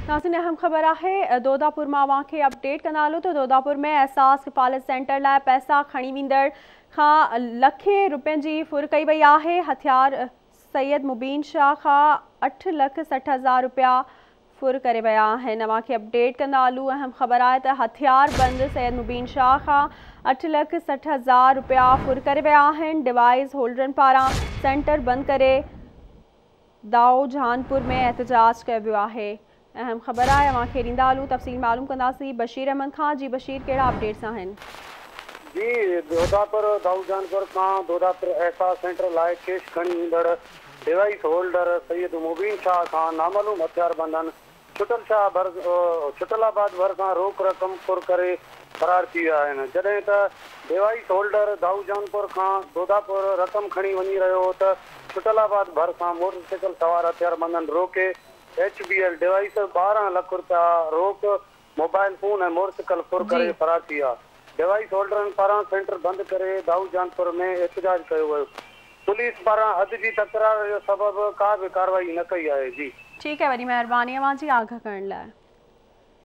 नाज़रीन अहम ख़बर है दोदापुर मां वाखे अपडेट कनालो तो दोदापुर में एहसास किफ़ालत सेंटर लाइ पैसा खणी वेंदड़ खां लखें रुपयनि जी फुर कई वई आहे। हथियार सैयद मुबीन शाह खां 8,60,000 रुपया फुर करे विया आहिनि। नवांखे अपडेट कंदालू अहम ख़बर आहे त हथियार बंद सैयद मुबीन शाह खां 8,60,000 रुपया फुर करे विया आहिनि। डिवाइस होल्डरनि पारां सेंटर बंदि करे दाऊ जहानपुर में एहतजाज कयो वियो आहे। अहम ख़बर आहे अवांखे ॾींदालू तफ़सील मालूम कंदासीं बशीर अहमद खां। जी बशीर, कहिड़ा अपडेट्स आहिनि? जी दोदापुर दाऊ जहानपुर खां दोदापुर एहसास सेंटर लाइ कैश खणी ईंदड़ डिवाइस होल्डर सैयद मुबीन शाह खां नामालूम हथियार बंदन छुटलाबाद भरिसां रोक रक़म फुर करे फरार थी विया आहिनि। जॾहिं त डिवाइस होल्डर दाऊ जहानपुर खां दोदापुर रक़म खणी वञी रहियो हो त छुटलाबाद भरिसां मोटरसाइकिल सवार हथियार बंदन रोके HBL डिवाइस 12 लाख रुपया रोक मोबाइल फोन ऐं मोटरसाइकिल फुर करे फरार थी विया। डिवाइस होल्डरनि पारां सेंटर बंदि करे दाऊ जहानपुर में एहतजाज कयो वियो। पुलिस पारां हद जी तकरार जो सबबि का बि कार्रवाई न कई आहे। जी ठीक है, वॾी महिरबानी अवां जी आगाह करण लाइ।